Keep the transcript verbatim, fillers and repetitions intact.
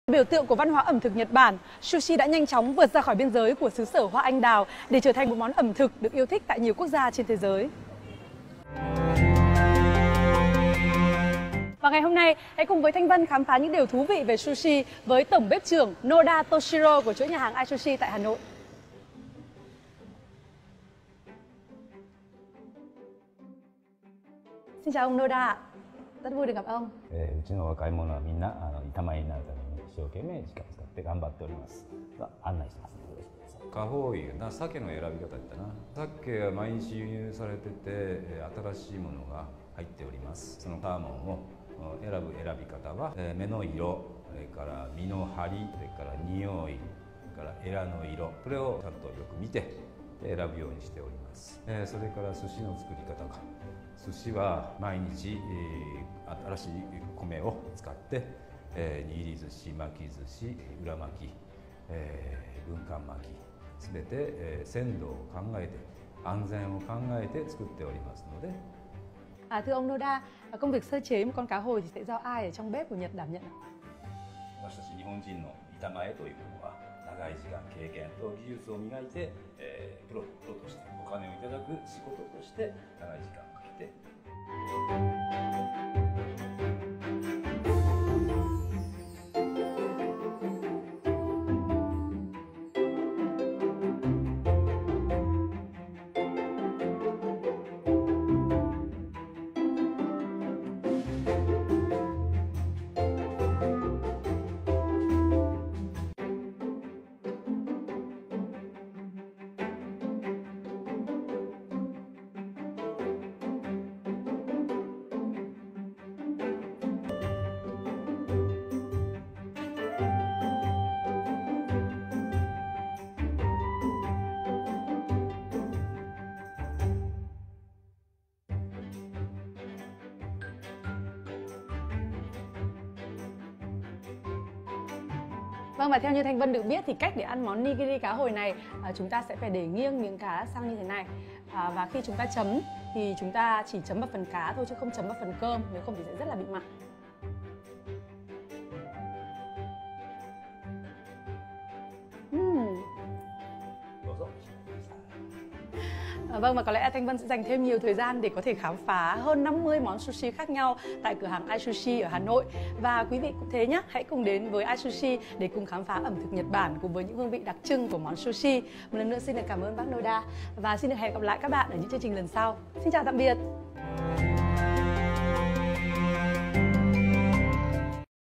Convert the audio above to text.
Biểu tượng của văn hóa ẩm thực Nhật Bản, sushi đã nhanh chóng vượt ra khỏi biên giới của xứ sở hoa anh đào để trở thành một món ẩm thực được yêu thích tại nhiều quốc gia trên thế giới. Và ngày hôm nay, hãy cùng với Thanh Vân khám phá những điều thú vị về sushi với tổng bếp trưởng Noda Toshiro của chuỗi nhà hàng iSushi tại Hà Nội. Xin chào ông Noda, rất vui được gặp ông. うちの若い者はみんなあの板前になるために一生懸命時間を使って頑張っております。案内しますのでよろしくお願いします。花宝油な鮭の選び方だったな。鮭は毎日輸入されてて新しいものが入っております。そのサーモンを選ぶ選び方は目の色、それから身の張り、それから匂い、それからエラの色、これをちゃんとよく見て選ぶようにしております。それから寿司の作り方が、寿司は毎日新しい米を使って握り寿司、巻き寿司、裏巻き、軍艦巻き、すべて鮮度を考えて安全を考えて作っておりますので。 À, thưa ông Noda, công việc sơ chế một con cá hồi thì sẽ do ai ở trong bếp của Nhật đảm nhận ạ? 私たち日本人の板前というものは長い時間経験と技術を磨いて、えー、プロプロとしてお金をいただく仕事として長い時間かけて。 Vâng, và theo như Thanh Vân được biết thì cách để ăn món nigiri cá hồi này à, chúng ta sẽ phải để nghiêng miếng cá sang như thế này, à, và khi chúng ta chấm thì chúng ta chỉ chấm vào phần cá thôi chứ không chấm vào phần cơm, nếu không thì sẽ rất là bị mặn. uhm. À, vâng, và có lẽ Thanh Vân sẽ dành thêm nhiều thời gian để có thể khám phá hơn năm mươi món sushi khác nhau tại cửa hàng iSushi ở Hà Nội. Và quý vị cũng thế nhé, hãy cùng đến với iSushi để cùng khám phá ẩm thực Nhật Bản cùng với những hương vị đặc trưng của món sushi. Một lần nữa xin được cảm ơn bác Noda và xin được hẹn gặp lại các bạn ở những chương trình lần sau. Xin chào tạm biệt.